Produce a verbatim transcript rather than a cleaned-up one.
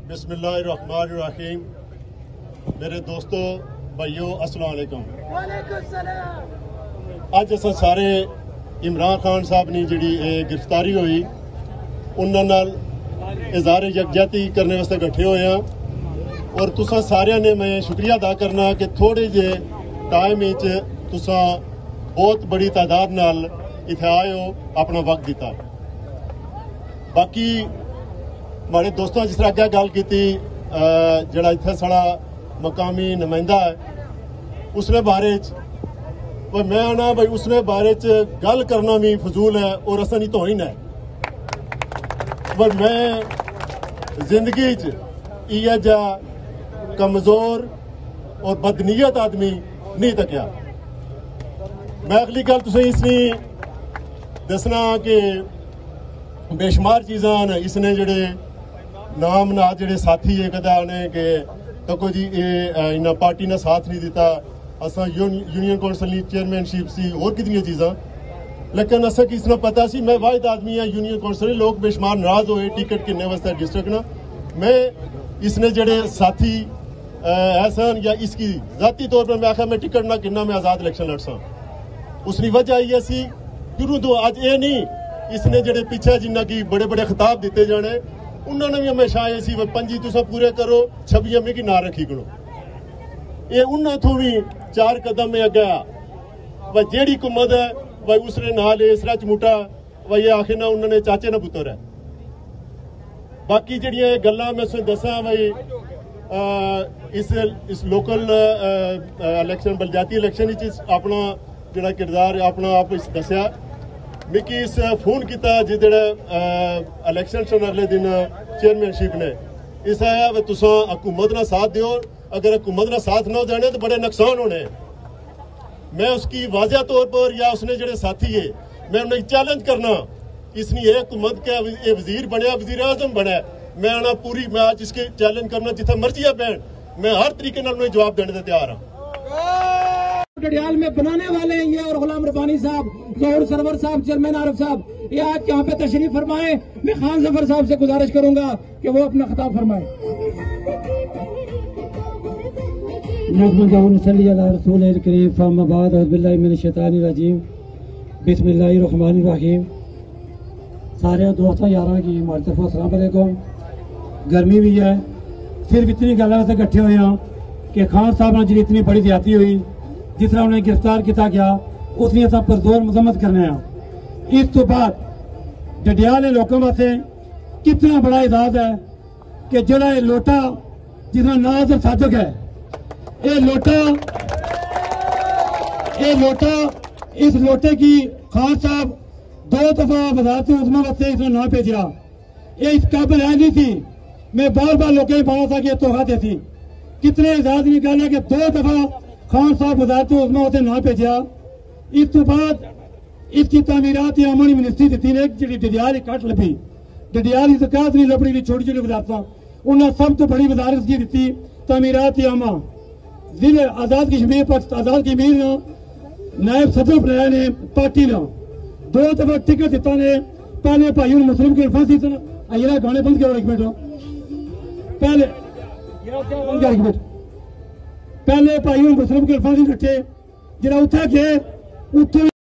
बिस्मिल्लाहिर्रहमानिर्रहीम। मेरे दोस्तों भाइयों अस्सलाम वालेकुम। अज अस सारे इमरान खान साहब ने जी गिरफ्तारी हुई उन्होंने इज़हार यकजहती करने वास्ते इकट्ठे होए हैं और तुसा सारिया ने मैं शुक्रिया अदा करना कि थोड़े जे टाइम तुसा बहुत बड़ी तादाद नाल इत्थे आए हो, अपना वक्त दिता। बाकी हमारे दोस्तों जिस तरह अगर गल की जड़ा इत्थे साड़ा मकामी नुमाइंदा है उसने बारे च मैं आना भाई उसने बारे च गल करना भी फजूल है और असा नहीं तोहिन है। पर मैं जिंदगी च इ'यै जा कमजोर और बदनीयत आदमी नहीं तकिया। मैं अगली गल तुसें इसनी दसना कि बेशुमार चीज़ां न इसने जेह्ड़े नाम ना जेह्ड़े साथी है कदा उ'नें कि तको जी ये इन्ना पार्टी ने साथ नहीं दिता, असा यूनियन कौंसल की चेयरमैनशिप सी और कितनी चीज़ां, लेकिन असा किसने पता सी मैं वाहिद आदमी हाँ यूनियन कौंसल। लोग बेशुमार नाराज होए टिकट किन्ने वास्ते डिस्ट्रिक्ट ना मैं इसने जेह्ड़े साथी ऐसा या इसकी जाती तौर पर मैं आखा मैं टिकट ना किन्ना मैं आज़ाद इलेक्शन लड़सा। उसकी वजह आई सी शुरू तो अज ये नहीं इसने जेह्ड़े पिछे जिन्ना की बड़े बड़े खिताब दिते जाने उन्होंने भी हमेशा आए सी पंजी तुसा पूरे करो छब्बियां मिगी ना रखी करो। ये उन्होंने तो भी चार कदम में अगे भाई जेड़ी कुमत है भाई उसने नाल इस तरह चमुटा भाई ये आखिर ना उन्होंने चाचे ना पुत्र है। बाकी जड़ियां गल्लां मैं तुसें दसां भाई आ, इस इस लोकल इलेक्शन बलजाती इलेक्शन अपना जड़ा किरदार अपना आप इस दसिया मिकी इस फोन किया जिधर इलेक्शन सन अगले दिन चेयरमैनशिप ने इस आया तुसा हुकूमत ना साथ दो, अगर हुकूमत ना साथ ना देने तो बड़े नुकसान होने। मैं उसकी वाजिया तौर पर या उसने जेडे साथी है मैं उन्हें चैलेंज करना इसने ये हुकूमत का ये वजीर बनया वजीर आजम बना मैं आना पूरी मैं आज इसके चैलेंज करना जिथे मर्जी है बैन मैं हर तरीके उन्हें जवाब देने का तैयार हाँ। डडियाल में बनाने वाले हैं ये और गुलाम रब्बानी साहब, ज़ोहर सरवर साहब, चेयरमैन आरिफ साहब ये आज यहाँ पे तशरीफ फरमाए। मैं खान जफर साहब से गुजारिश करूंगा कि वो अपना खिताब फरमाए। बिस्मिल्लाहिर्रहमानिर्रहीम। सारे दोस्तों यार की हमारी तरफ अस्सलाम वालेकुम। गर्मी भी है, सिर्फ इतनी गल वास्ते इकट्ठे हुए हैं कि खान साहब ने जी इतनी बड़ी ज्यादती हुई जिस तरह उन्हें गिरफ्तार किया गया उसने सब पर जोर मजम्मत करने हैं। इस तो बाद डडियाल के लोगों वास्ते कितना बड़ा एजाज है कि जड़ा ये लोटा जिसका नाज और साजक है ये लोटा ये लोटा इस लोटे की खान साहब दो दफा वजारत उज़्मा वास्ते इसने ना भेजा। ये इस काबिल है नहीं थी। मैं बार बार लोगों ने बोला था कि तोहफा देती कितने एजाज की गल है कि दो दफा खान साहब वजारत उज़्मा वास्ते ना भेजा। इस तो बाद इसकी तामीरात या अमनी मिनिस्ट्री दी ने जी डडियाल कट लभी डडियाल की ज़कात नहीं लभनी छोटी छोटी वजारत उन्हें सब तो बड़ी वजारत की दी तामीरात यामा जिले आजाद कश्मीर पर आजाद कश्मीर ने नायब सदर बनाया ने पार्टी ने दो दफा टिकट दिता ने। पहले भाई मुस्लिम की फांसी अरा गाने बंद करो एक मिनट पहले बंद कर एक मिनट पहले भाई मुस्लिम की फांसी रखे जरा उठा के उठे